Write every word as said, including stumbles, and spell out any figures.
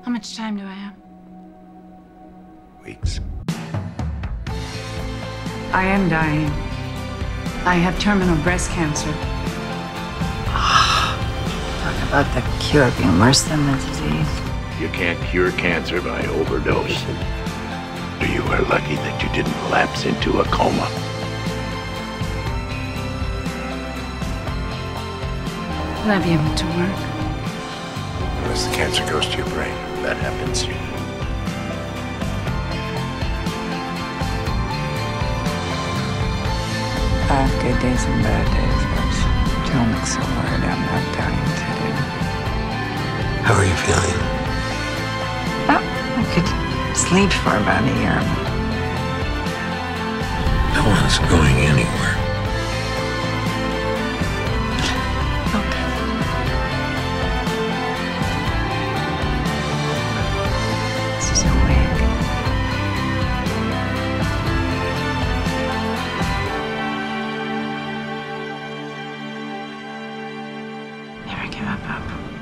How much time do I have? Weeks. I am dying. I have terminal breast cancer. Talk about the cure being worse than the disease. You can't cure cancer by overdose. You are lucky that you didn't lapse into a coma. Will I be able to work? Unless the cancer goes to your brain. That happens. I have good days and bad days, but don't look so worried. I'm not dying today. How are you feeling? Oh, I could sleep for about a year. No one's going anywhere. Okay. This is a wig. Never give up, up.